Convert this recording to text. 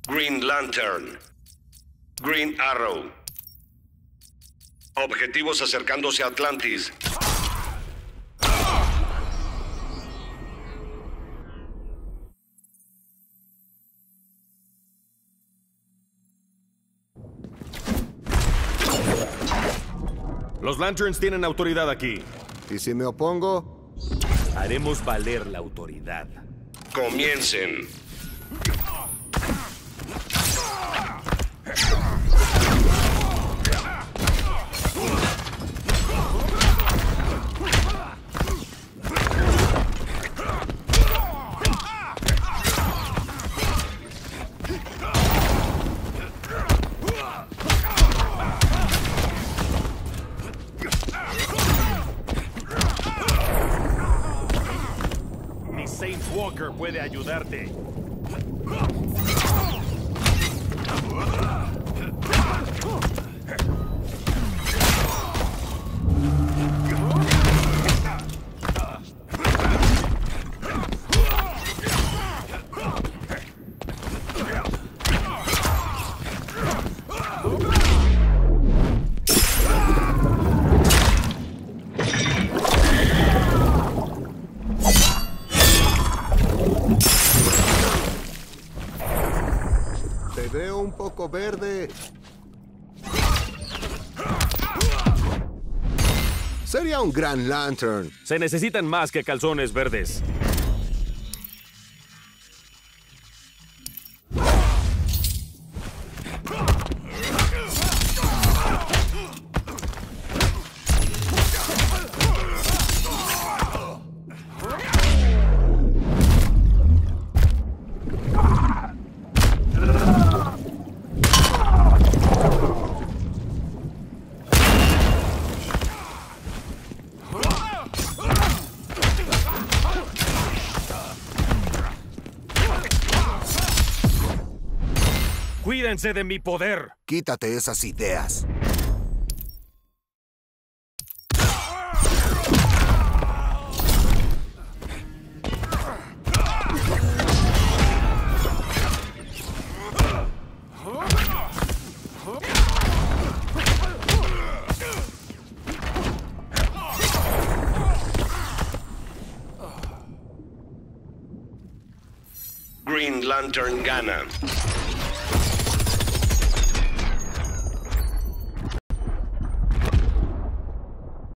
Green Lantern. Green Arrow. Objetivos acercándose a Atlantis. Los Lanterns tienen autoridad aquí. ¿Y si me opongo? Haremos valer la autoridad. Comiencen. Mi Saint Walker puede ayudarte. Te veo un poco verde. Sería un gran Lantern. Se necesitan más que calzones verdes. ¡Cuídense de mi poder! Quítate esas ideas. Green Lantern gana.